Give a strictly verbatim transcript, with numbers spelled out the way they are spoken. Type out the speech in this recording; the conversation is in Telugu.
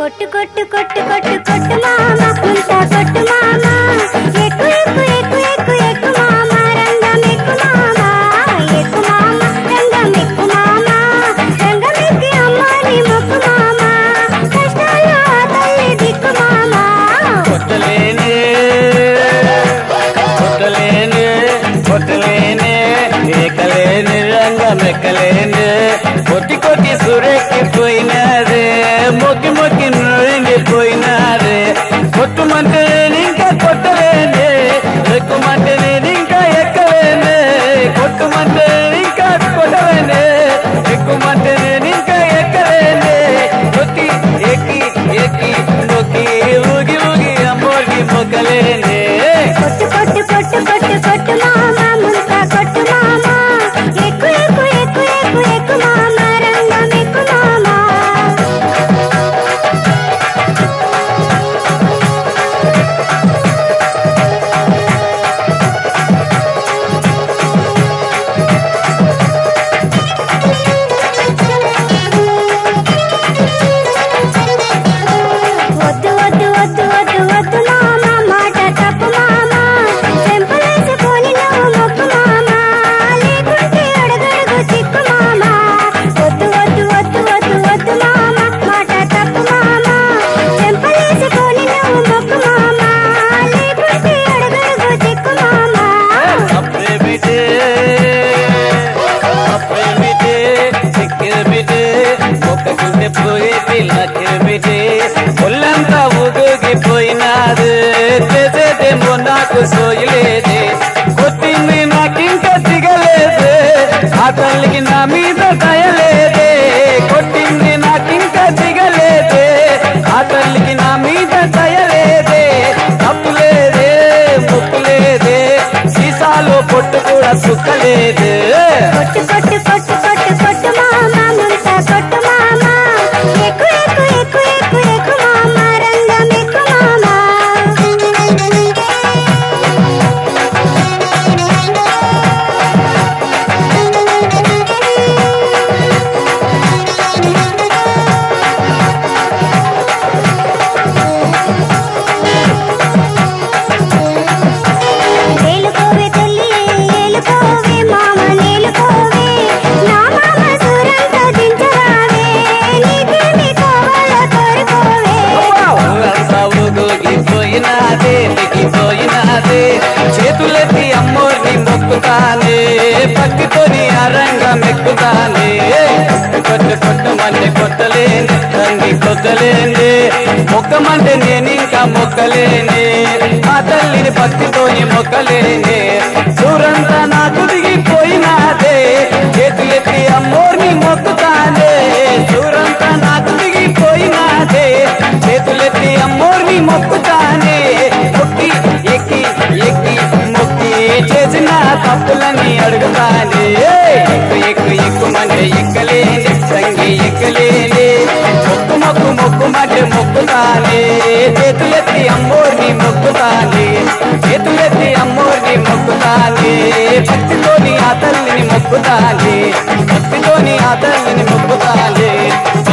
కొట్టు కొట్టు కొట్టు కొట్టు కొట్టు మామ ముంతా కొట్టు మామ ఎక్కు ఎక్కు ఎక్కు ఎక్కు ఎక్కు మామ రంగం ఎక్కు మామ ఎక్కు మామ రంగం ఎక్కు మామ రంగం ఎక్కి అమ్మని మొక్కు మామ కష్టాలు ఆ తల్లి దిక్కు మామ కొట్టలేనే కొట్టలేనే కొట్టలేనే ఏకలేని రంగం ఎక్కలేనే కొట్టి కొట్టి సురెక్కిపోయినారే మొక్కి మొక్కి నొరిగిపోయినారే కొట్టుమంటే నేను ఇంకా కొట్టలేనే ఎక్కుమంటే నేను ఇంకా ఎక్కలేనే కొట్టుమంటే నేను ఇంకా కొట్టలేనే ఎక్కుమంటే నేను ఇంకా ఎక్కలేనే కొట్టి ఎక్కి ఎక్కి నొక్కి ఊగి ఊగి అమ్మోగి మొక్కలేనే కొట్టు కొట్టు కొట్టు కొట్టు కొట్టు మామ ముంతా కొట్టు మామ ఎక్కు ఎక్కు ఎక్కు ఎక్కు ఎక్కు మామ రంగం ఎక్కు మామ వద్దు వద్దు వద్దు వద్దు వద్దు మామ మాట తప్పు మామ చెంపలేసుకొని నువ్వు మొక్కు మామ లేకుంటే అడుగడుగు చిక్కు మామ వద్దు వద్దు వద్దు వద్దు వద్దు మామ మాట తప్పు మామ చెంపలేసుకొని నువ్వు మొక్కు మామ లేకుంటే అడుగడుగు చిక్కు మామ అప్పుడే బిడ్డే అప్పుడే బిడ్డే చిక్కిన బిడ్డే ఒక్కకుంటే పోయేది లక్కిన బిడ్డే ఒళ్ళంతా ఊగిపోయినారు చేసేదేమో నాకు సోయలేదే కొట్టింది నాకింకా దిగలేదే ఆ తల్లికి నా మీద దయలేదే కొట్టింది నాకింకా దిగలేదే ఆ తల్లికి నా మీద దయలేదే తప్పులేదే ముక్కులేదే సీసాలో పొట్టు కూడా సుక్కలేదే కొట్టు కొట్టు కొట్టు కొట్టు కొట్టు మామ ముంతా కొట్టు మామ ఎక్కు ఎక్కు ఎక్కు ఎక్కు ఎక్కు మామ రంగం ఎక్కు మామ నేలుకోవే తల్లి నేలుకోవే మామ నేలుకోవే నా మామ సూరంతో దించరావే నీకేమి కావాలో కోరుకోవే ఊరంతా ఊగిపోయినాదే దిగిపోయినాదే చేతులెత్తి అమ్మోర్ని మొక్కుతానే పక్కితోని అరంగం ఎక్కుతానే కొట్టు కొట్టమంటే కొట్టలేని తండ్రి కొట్టలేని మొక్కమంటే నేను ఇంకా మొక్కలేని ఆ తల్లిని భక్తితోని మొక్కలేని చూరంతా నాకు దిగిపోయినాదే చేతులెత్తి అమ్మోర్ని మొక్కుతానే చూరంతా నాకు దిగిపోయినాదే చేతులెత్తి అమ్మోర్ని మొక్కుతానే మొక్కి ఎక్కి ఎక్కి మొక్కి చేసిన తప్పులన్నీ అడుగుతానే ఎక్కు ఎక్కు ఎక్కుమంటే ఎక్కలేని సంగి ఎక్కలేని మొక్కు మొక్కు మొక్కుమంటే మొక్కుతానే చేతులెత్తి అమ్మోర్ని మొక్కుతానే చేతులెత్తి అమ్మోర్ని మొక్కుతానే భక్తితోని ఆ తల్లిని మొక్కుతానే భక్తితోని ఆ తల్లిని మొక్కుతానే